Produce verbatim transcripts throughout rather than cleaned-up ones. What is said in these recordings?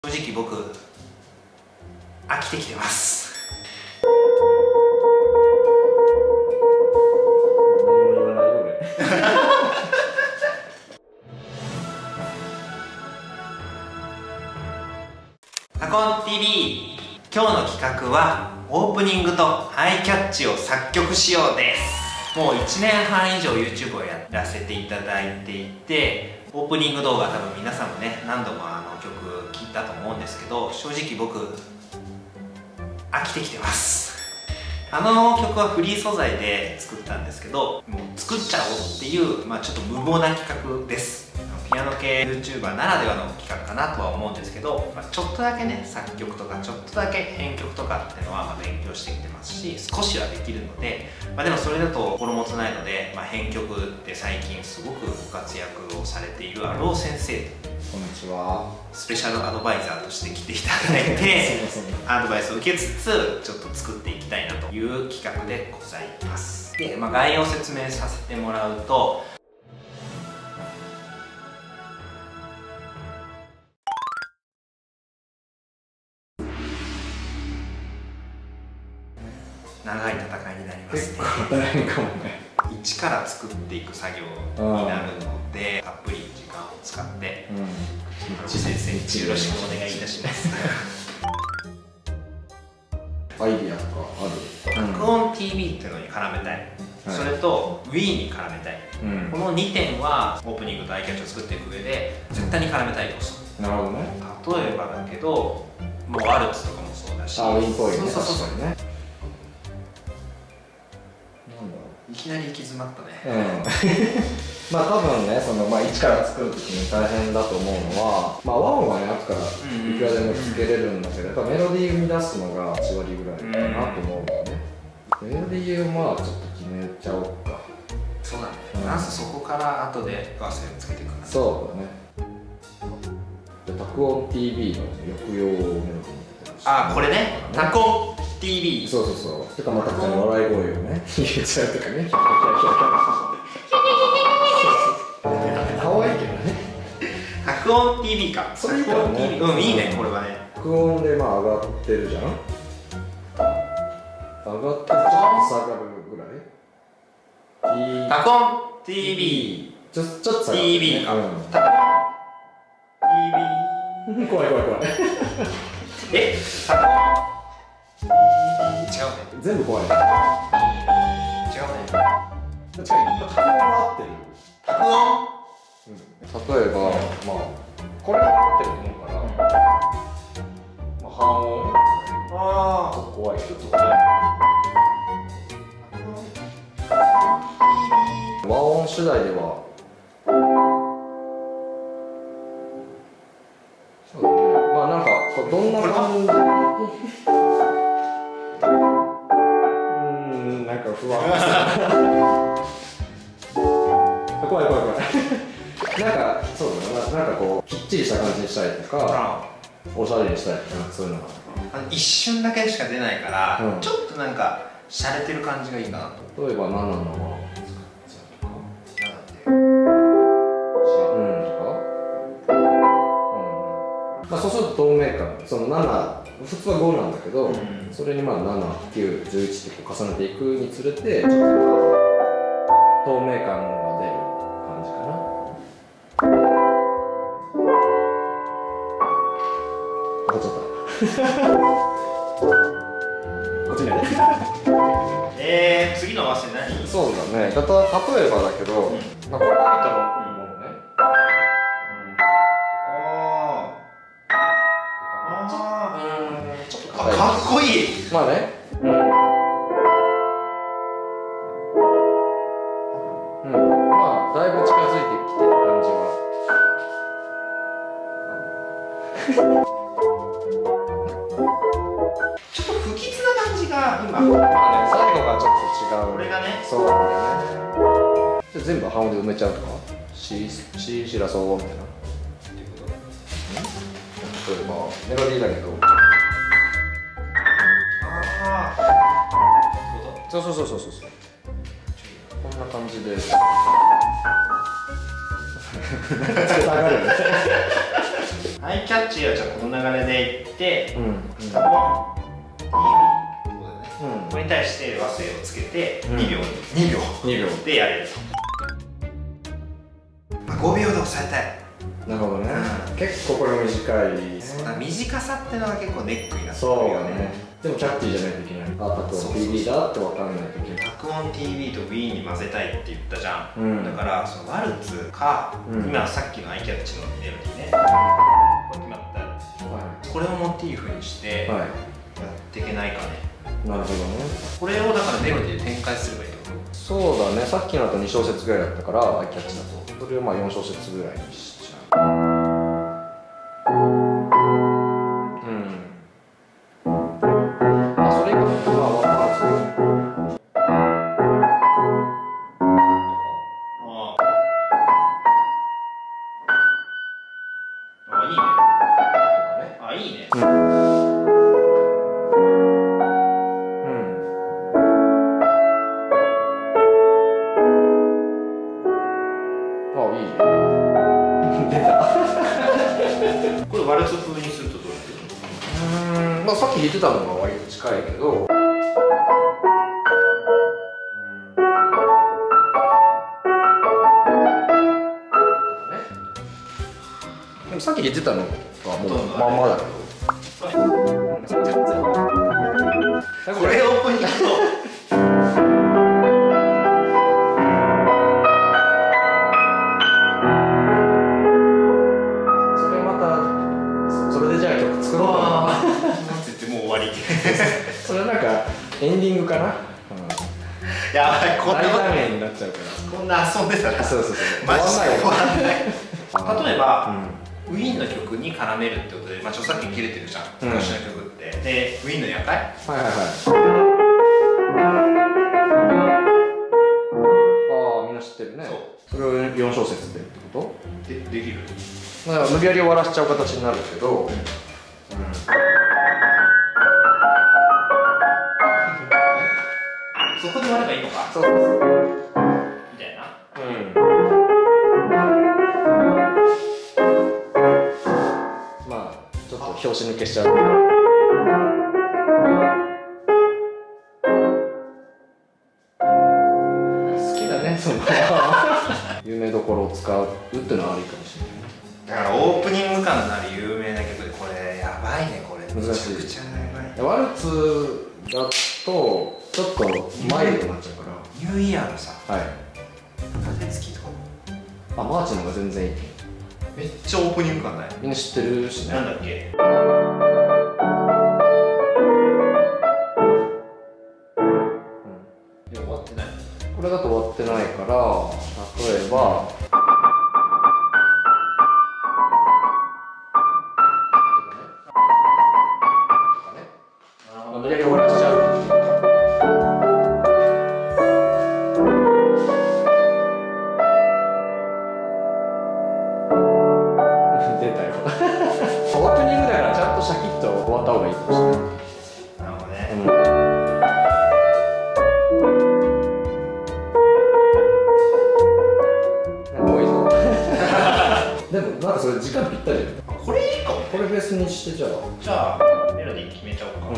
正直僕飽きてきてます。 何も言わないよ俺。 タコン ティーブイ、 今日の企画はオープニングとアイキャッチを作曲しようです。もういちねんはん以上 YouTube をやらせていただいていて、オープニング動画多分皆さんもね何度もあの曲聴いたと思うんですけど、正直僕飽きてきてます。あの曲はフリー素材で作ったんですけど、もう作っちゃおうっていう、まあ、ちょっと無謀な企画です。ピアノ系 YouTuber ならではの企画かなとは思うんですけど、まあ、ちょっとだけね作曲とかちょっとだけ編曲とかっていうのはまあ勉強してきてますし、少しはできるので、まあ、でもそれだと心もつないので、まあ、編曲って最近すごくご活躍をされているアロー先生とこんにちは。 スペシャルアドバイザーとして来ていただいてアドバイスを受けつつちょっと作っていきたいなという企画でございます。で、まあ、概要を説明させてもらうと、長い戦いになりますね。 大変かもね。 一から作っていく作業になるので、たっぷり時間を使って、うん、先生よろしくお願いいたします。 アイディアとかある？ 爆音 ティーブイ っていうのに絡めたい、はい、それと Wii に絡めたい、うん、このにてんはオープニングとアイキャッチを作っていく上で絶対に絡めたい要素。なるほどね。例えばだけどもうワルツとかもそうだし、 あ、ウィンっぽいね。そうそうそうね。 いきなり行き詰まったね。 うん、まあ多分ね、そのまあ一から作る時に大変だと思うのは、まあ和音はね後からいくらでもつけれるんだけど、やっぱメロディー生み出すのがはちわりぐらいかなと思うんだよね。メロディーをまあちょっと決めちゃおうか。 そうだね、うん、まずそこから後で合わせをつけていくんだ。 そうだね。じゃあ爆音 ティーブイ の抑揚メロディーに出てるし、 ああこれね、爆音 ティーブイ。 そうそうそう。てかまたこの笑い声をね入れちゃうとかね。可愛いけどね。 爆音 ティーブイ か。 それいいかもね。 うん、いいねこれはね。 爆音でまあ上がってるじゃん。上がってちょっと下がるぐらい。 爆音 ティーブイ。 ちょちょっと下がる。ティーブイ か。爆音 ティーブイ。 怖い怖い怖い。 え？爆音違うね。 全部怖い。違うね。 違う。 爆音は合ってる。 爆音？ うん、例えば、まあこれは合ってると思うから、まあ半音。ああ。ちょっと怖い。ちょっと怖い。和音次第では。そうだね。まあなんかどんな感じ。うん、なんか不安。怖い怖い怖い。なんかそうだね。なんかこうきっちりした感じにしたりとか、おしゃれにしたりとかそういうのがあの一瞬だけしか出ないから、うん、ちょっとなんか洒落てる感じがいいかなと。 例えばななのはまあそうすると透明感、そのなな、普通はごなんだけど、うん、それにまあなな、きゅう、じゅういちってこう重ねていくにつれてちょっと透明感が出る感じかな。あ、ちょっとこっちね。 えー、次の合わせ何？ そうだね。たと例えばだけど、うん、まあこれはあとのものね。 かっこいい。 まあね。うん。うん。まあだいぶ近づいてきてる感じは。 ちょっと不吉な感じが今。 まあね、最後がちょっと違う。 これがね。 そうなんだよね。じゃあ全部半音で埋めちゃうとか。シシシラソーみたいな。っていうこと。例えばメロディーだけど。そうそうそうそうそう。こんな感じで。 アアイキャッチはじゃあこの流れでいって、うん、タコン ティーブイ、これに対して和声をつけてにびょうにびょうにびょうでやれると、まあ、ごびょうで抑えたい。 なるほどね、うん、結構これ短い、ね、 そうだ、短さっていうのが結構ネックになってくるよね。 でもキャッチーじゃないといけない。あ、タクオン ティービー だって分かんないといけない。 タクオン ティービー と Wii に混ぜたいって言ったじゃん、うん、だからそのワルツか、うん、今さっきのアイキャッチのメロディーね、これ決まった、はい、これをモチーフにしてやっていけないかね、 はい、なるほどね。 これをだからメロディーで展開すればいいと思う。 そうだね、さっきのだとにしょうせつぐらいだったからアイキャッチだと、それをまあよんしょうせつぐらいにしちゃう。 これワルツ風にするとどうなってるの？ うーん、まあさっき弾いてたのが割と近いけど、でもさっき弾いてたのがもうまんまだけど、 これをオープニングとそれはなんかエンディングかな、うん、 やばい、こんな大画面になっちゃうから、 こんな遊んでたらそうそうそう、 マジで終わんない例えば、うん、ウィーンの曲に絡めるってことで、まあ、著作権切れてるじゃん、昔の曲って、うん、で、ウィーンの夜会、はいはいはい、ああ、みんな知ってるね。そう、それをよんしょうせつでってことで、できる、 まあ、無理やり終わらしちゃう形になるけど、うん、うん、 そこで割ればいいのか。そうそうそう。みたいな。うん。 まあちょっと拍子抜けしちゃう。好きだね、その有名どころを使うっていうのはありかもしれない。 だからオープニング感のある有名な曲で、これやばいね、これ。 難しい。 めちゃくちゃやばい。 ワルツだとちょっとマイルドになっちゃうから。 ニューイヤーのさ、 はい、 盾付きとかあ、マーチの方が全然いい。 めっちゃオープニング感ない？ みんな知ってるしね。 なんだっけ、うん、でも終わってない。 これだと終わってないから、例えば無理やり終わらしちゃう。出たよオープニングだからちゃんとシャキッと終わった方がいいかもしれない。 なるほどね、 うん、もういいぞでもなんかそれ時間ぴったりじゃん。 これいいかも、ね、 これベースにして、じゃあじゃあメロディー決めちゃおうか、うん、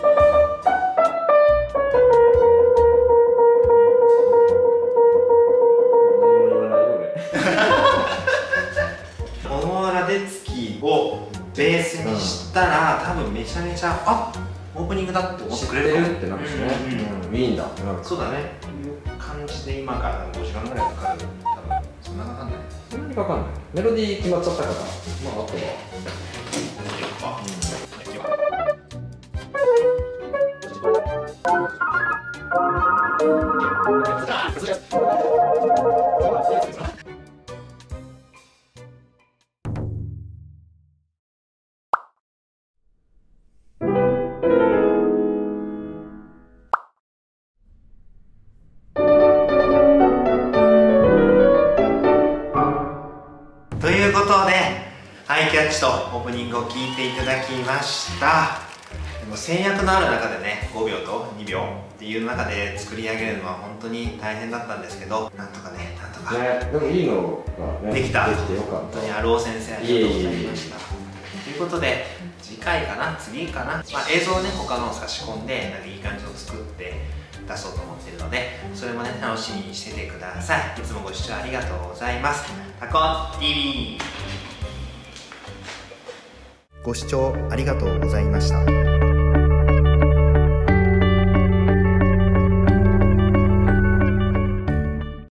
このラデツキをベースにしたら、うん、多分めちゃめちゃあオープニングだって思ってくれるかも。 知ってるってなるしね、ウィーンだってなる。 そうだね、いう感じで今からごじかんぐらいかかる。多分そんなかかんない、 そんなにかかんない。メロディー決まっちゃったから、まああとはということで、アイキャッチとオープニングを聞いていただきました。でも制約のある中でね、ごびょうとにびょうっていう中で作り上げるのは本当に大変だったんですけど、なんとかね、なんとか、 ね、でもいいのがね、 できた。 できてよかった。 本当にアロー先生ありがとうございました。 ということで次回かな次かな、まあ、映像をね他のを差し込んでなんかいい感じを作って出そうと思ってるので、それもね楽しみにしててください。いつもご視聴ありがとうございます。タコン ティービーご視聴ありがとうございました。